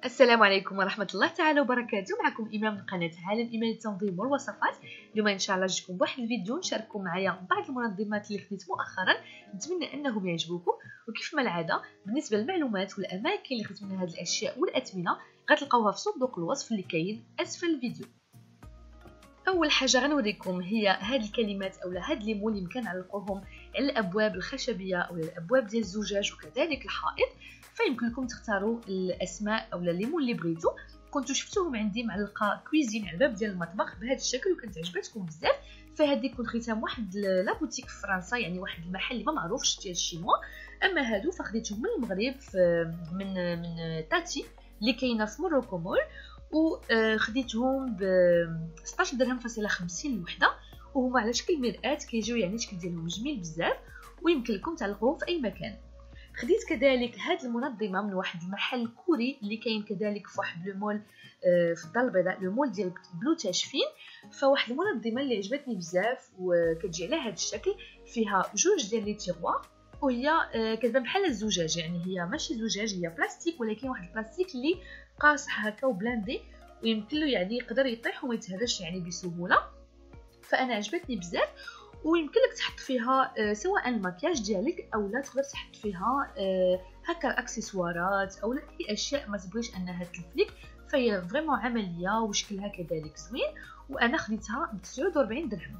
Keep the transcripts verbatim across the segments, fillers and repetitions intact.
السلام عليكم ورحمة الله تعالى وبركاته. معكم إيمان من قناة عالم إيمان التنظيم والوصفات. اليوم إن شاء الله جيتكم بواحد الفيديو نشارككم معايا بعض المنظمات اللي خديت مؤخرا، نتمنى أنهم يعجبوكم. وكيف ما العادة بالنسبة للمعلومات والأماكن اللي خديت منها هذه الأشياء والأثمنة غتلقاوها في صندوق الوصف اللي كاين أسفل الفيديو. اول حاجه غنوريكم هي هاد الكلمات اولا هاد لي مول اللي يمكن نعلقوهم على الابواب الخشبيه او الابواب ديال الزجاج وكذلك الحائط، فيمكن لكم تختاروا الاسماء اولا لي مول اللي بغيتو. كنتو شفتوهم عندي معلقه كويزين على الباب ديال المطبخ بهذا الشكل وكانت عجبتكم بزاف. فهذه كنت خديتها من واحد لا بوتيك في فرنسا، يعني واحد المحل اللي ما معروفش ديال الشينوا. اما هادو فخديتهم من المغرب من من تاتي اللي كاينه في موروكو مول، وخديتهم ب ستطاش درهم فاصله خمسين الوحده، وهما على شكل مرآة كيجيو يعني الشكل ديالهم جميل بزاف ويمكن لكم تعلقوهم في اي مكان. خديت كذلك هاد المنظمه من واحد المحل كوري اللي كاين كذلك في واحد لو مول في الدار البيضاء، لو مول ديال بلو تاشفين. فواحد المنظمه اللي عجبتني بزاف وكتجي على هاد الشكل، فيها جوج ديال لي تيغوار وهي كتبان بحال الزجاج، يعني هي ماشي زجاج هي بلاستيك، ولكن واحد البلاستيك اللي قاصح هكا وبلاندي ويمكن له يعني يقدر يطيح وما يتهرش يعني بسهوله. فانا عجبتني بزاف ويمكن لك تحط فيها سواء المكياج ديالك او لا تقدر تحط فيها هكا الاكسسوارات او اي اشياء ما تبغيش انها تلفلك. فهي فريمون عمليه وشكلها كذلك زوين، وانا خديتها ب تسعة وأربعين درهم.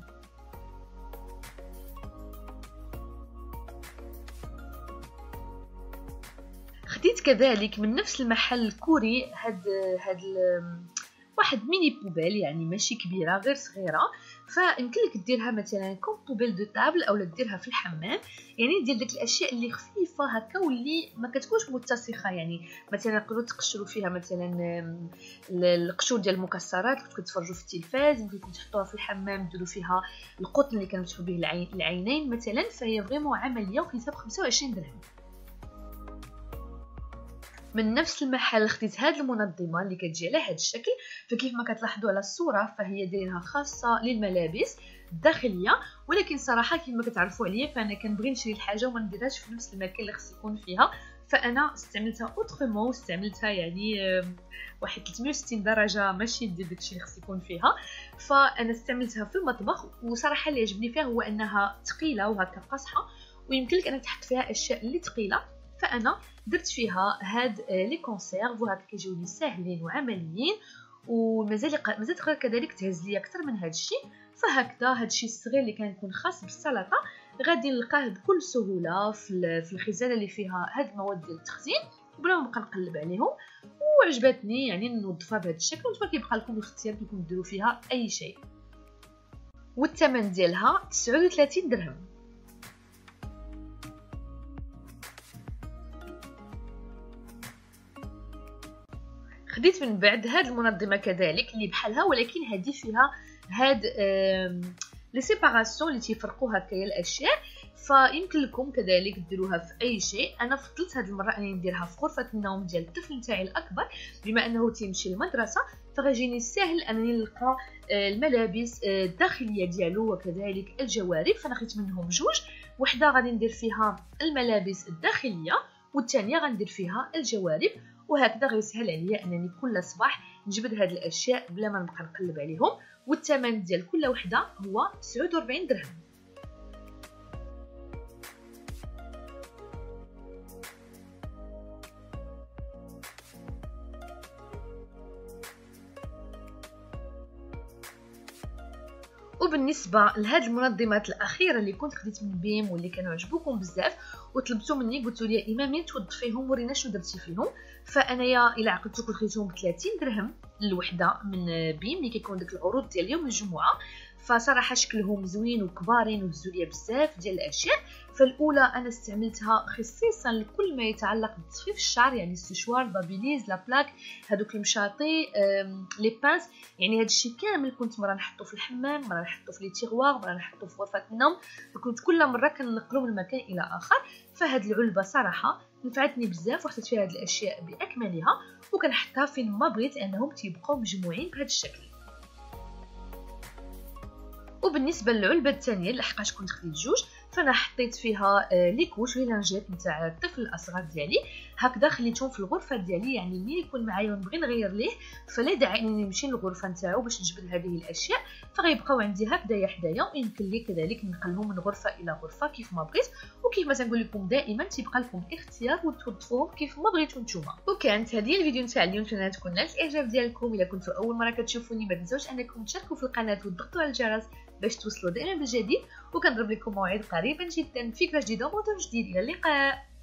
خديت كذلك من نفس المحل الكوري هاد هاد واحد ميني بوبيل، يعني ماشي كبيره غير صغيره، فيمكن لك ديرها مثلا كوم بوبيل دو طابل اولا ديرها في الحمام، يعني ديال داك الاشياء اللي خفيفه هكا واللي ما كتكونش متسخه. يعني مثلا نقدروا تقشروا فيها مثلا القشور ديال المكسرات اللي كتفرجوا في التلفاز، ممكن تحطوها في الحمام ديروا فيها القطن اللي كنمسحوا به العينين مثلا. فهي فريمون عمليه وخديتها ب خمسة وعشرين درهم. من نفس المحل خديت هذه المنظمه اللي كتجي على هذا الشكل، فكيف ما كتلاحظوا على الصوره فهي دايرينها خاصه للملابس الداخليه، ولكن صراحه كيف ما كتعرفوا عليا فانا كنبغي نشري الحاجه وما نديرهاش في نفس المكان اللي خص يكون فيها. فانا استعملتها اوترمون، استعملتها يعني واحد ثلاثمية وستين درجه ماشي ندير داكشي اللي خص يكون فيها. فانا استعملتها في المطبخ، وصراحه اللي عجبني فيها هو انها ثقيله وهكا قاصحه ويمكن لك انك تحط فيها اشياء اللي ثقيله. فانا درت فيها هاد لي كونسيرف وهكا كيجيوني ساهلين وعمليين، ومازال مازال تقدر كذلك تهز لي اكثر من هاد الشيء. فهكذا هاد الشيء الصغير اللي كان خاص بالسلطه غادي نلقاه بكل سهوله في في الخزانه اللي فيها هاد المواد ديال التخزين بلا ما نبقى نقلب عليهم. وعجبتني يعني نوظفها بهذا الشكل، وانتم كيبقى لكم الاختيار كيكون ديروا فيها اي شيء. والثمن ديالها تسعة وثلاثين درهم. خديت من بعد هاد المنظمه كذلك اللي بحالها، ولكن هذه فيها هاد لي سيباراسيون اللي تيفرقوا هكايا الاشياء. فيمكن لكم كذلك ديروها في اي شيء. انا فضلت هاد المره انني نديرها في غرفه النوم ديال الطفل نتاعي الاكبر، بما انه تيمشي للمدرسه فغيجيني ساهل انني نلقى الملابس الداخليه ديالو وكذلك الجوارب. فانا خديت منهم جوج، وحده غادي ندير فيها الملابس الداخليه والثانيه غندير فيها الجوارب، وهكذا غيسهل عليا انني كل صباح نجبد هاد الاشياء بلا ما نبقى نقلب عليهم. والثمن ديال كل وحده هو تسعة وأربعين درهم. وبالنسبه لهاد المنظمات الاخيره اللي كنت خديت من بيم واللي كانوا عجبوكم بزاف وطلبتوا مني قلتوا لي ايمان منين توظفيهم ورينا شنو درتي فيهم. فانايا الى عقلتو كنت خديتهم ب ثلاثين درهم الوحده من بيم اللي كيكون ديك العروض ديال يوم الجمعه. فصراحه شكلهم زوين وكبارين وهزوا ليا بزاف ديال الاشياء. فالاولى انا استعملتها خصيصا لكل ما يتعلق بتصفيف الشعر، يعني السشوار بابيليز لا بلاك هذوك المشاطي لي بانس، يعني هذا الشيء كامل كنت مره نحطه في الحمام، مره نحطه في لي تيغوار، مره نحطه في غرفه النوم، فكنت كل مره كنقلو من مكان الى اخر. فهاد العلبه صراحه نفعتني بزاف وحطيت فيها هاد الاشياء باكملها وكنحطها فين ما بغيت لانهم تيبقاو مجموعين بهذا الشكل. وبالنسبه للعلبه الثانيه لحقاش كنت خديت جوج فانا حطيت فيها لي كوش وهي لانجيت نتاع الطفل الاصغر ديالي، هكذا خليتهم في الغرفه ديالي. يعني ملي يكون معايا ونبغي نغير ليه فلا داعي انني نمشي للغرفه نتاعو باش نجبد هذه الاشياء، فغيبقاو عندي هكذايا حدايا، ويمكن لي كذلك نقلهم من غرفه الى غرفه كيف ما بغيت. وكيف ما تنقول لكم دائما تيبقى لكم الاختيار وتوظفوهم كيف ما بغيتو نتوما. وكانت هذه الفيديو نتاع اليوم، نتمنى تكون نالت الاعجاب ديالكم. الا كنتوا اول مره كتشوفوني ما تنساوش انكم تشاركوا في القناه وتضغطوا على الجرس باش توصلوا دائما بالجديد، وكنضرب لكم موعد قريبا جدا، فكره جديده وموضوع جديد. الى اللقاء.